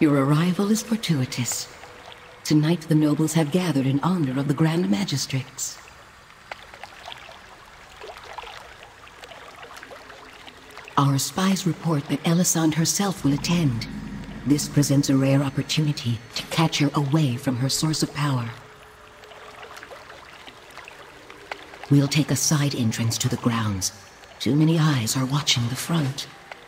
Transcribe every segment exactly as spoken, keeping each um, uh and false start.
Your arrival is fortuitous. Tonight the nobles have gathered in honor of the Grand Magistrates. Our spies report that Elisande herself will attend. This presents a rare opportunity to catch her away from her source of power. We'll take a side entrance to the grounds. Too many eyes are watching the front.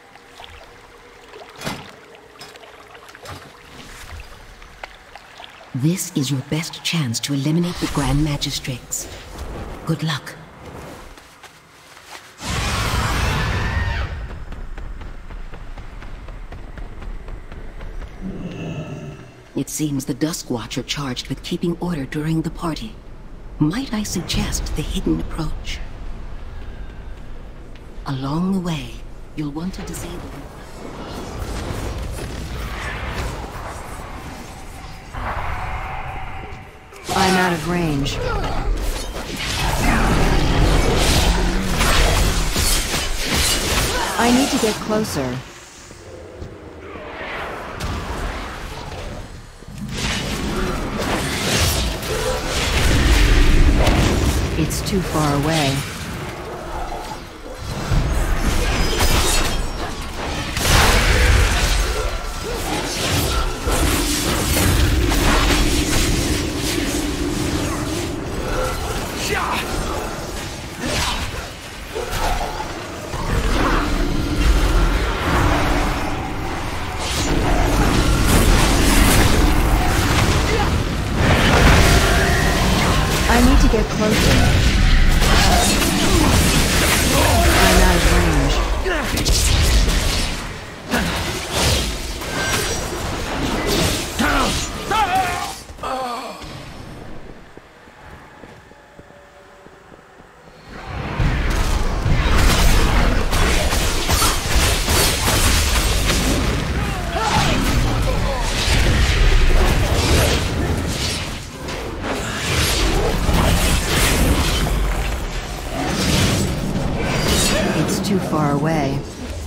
This is your best chance to eliminate the Grand Magistrates. Good luck. It seems the Duskwatch are charged with keeping order during the party. Might I suggest the hidden approach? Along the way, you'll want to disable them. I'm out of range. I need to get closer. It's too far away. I need to get closer. I'm out of range. Too far away.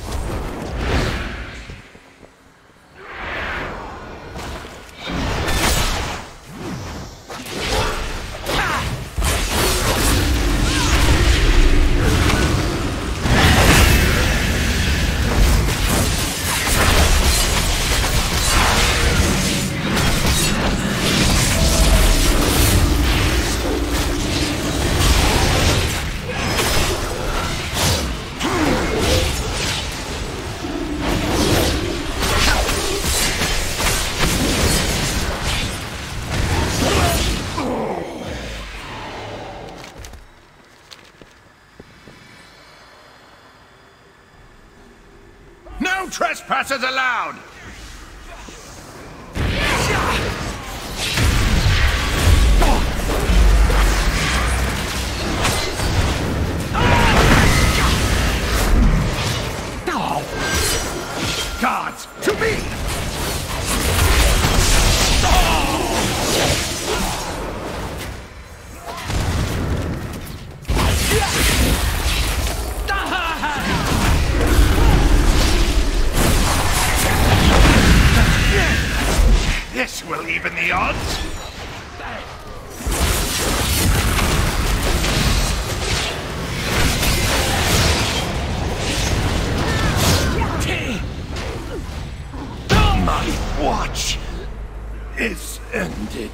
No trespassers allowed! Guards, to me! This will even the odds. My watch is ended.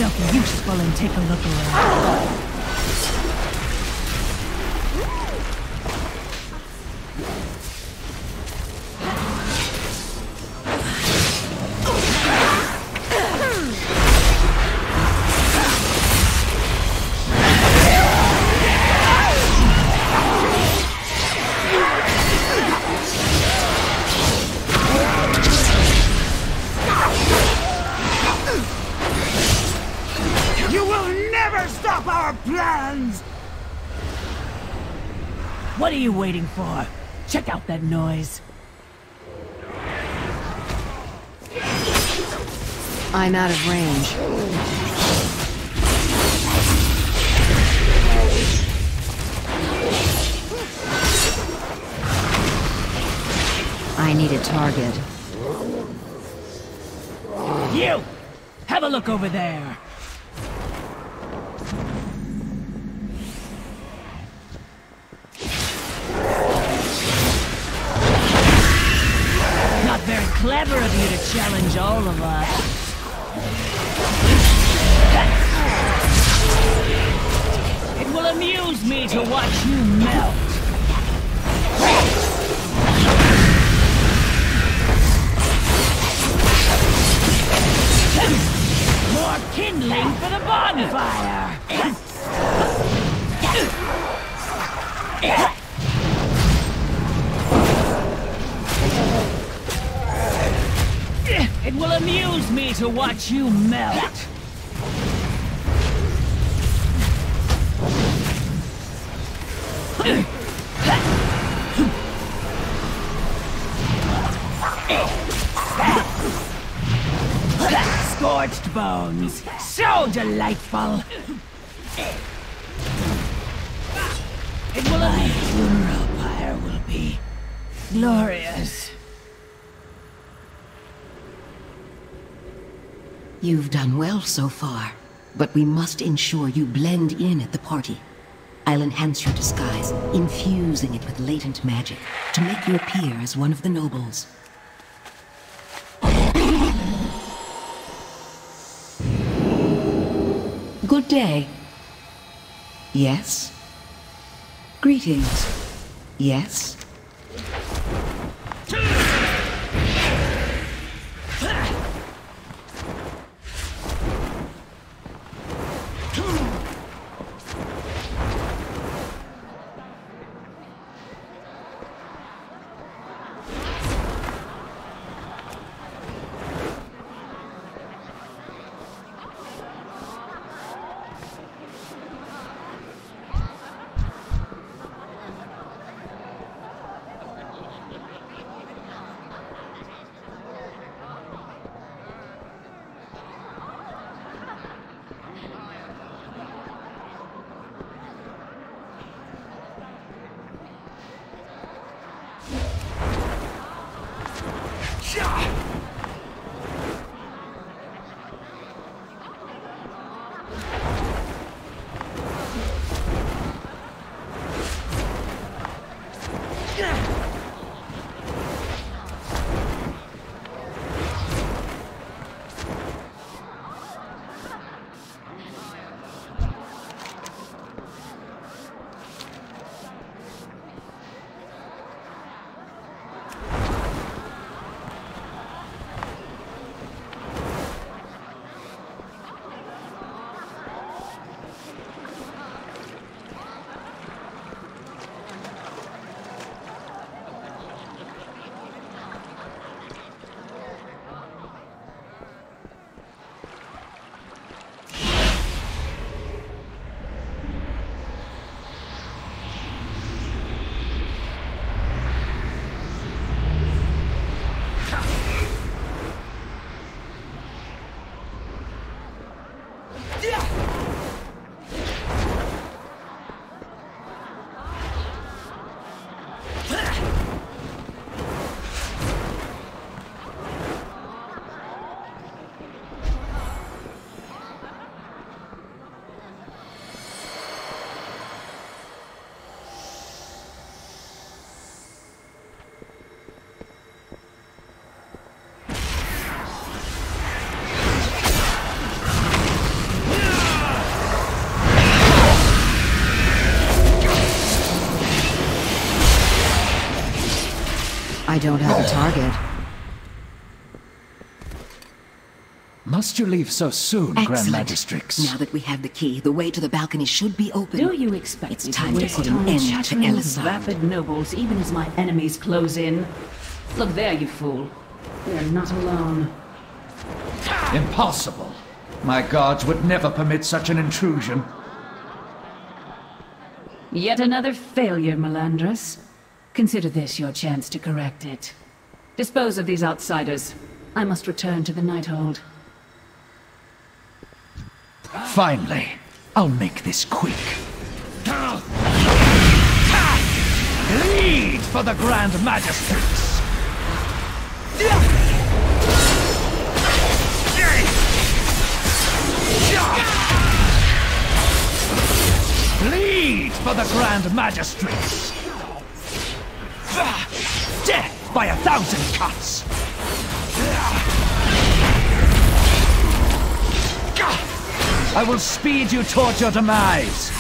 yourself useful and take a look around. What are you waiting for? Check out that noise. I'm out of range. I need a target. You! Have a look over there! Not very clever of you to challenge all of us. It will amuse me to watch you melt. More kindling for the bonfire! It will amuse me to watch you melt. Scorched bones, so delightful. It will My funeral pyre will be glorious. You've done well so far, but we must ensure you blend in at the party. I'll enhance your disguise, infusing it with latent magic to make you appear as one of the nobles. Good day. Yes? Greetings. Yes? I don't have a target. Must you leave so soon, Grand Excellent. Magistrix? Now that we have the key, the way to the balcony should be open. Do you expect It's me time to to waste put an time end to chattering with Elisande. vapid nobles even as my enemies close in? Look there, you fool. We are not alone. Impossible. My guards would never permit such an intrusion. Yet another failure, Melandrus. Consider this your chance to correct it. Dispose of these outsiders. I must return to the Nighthold. Finally, I'll make this quick. Lead for the Grand Magistrix! Lead for the Grand Magistrix! Death by a thousand cuts! I will speed you toward your demise!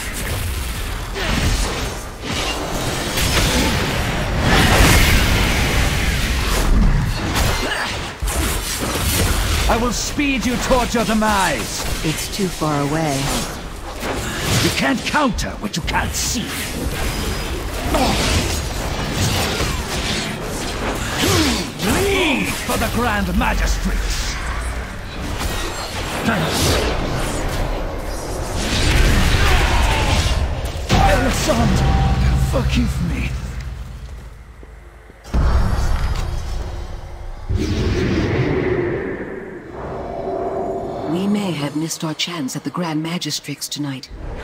I will speed you toward your demise! It's too far away. You can't counter what you can't see! Lead for the Grand Magistrix! Elisande, forgive me. We may have missed our chance at the Grand Magistrix tonight,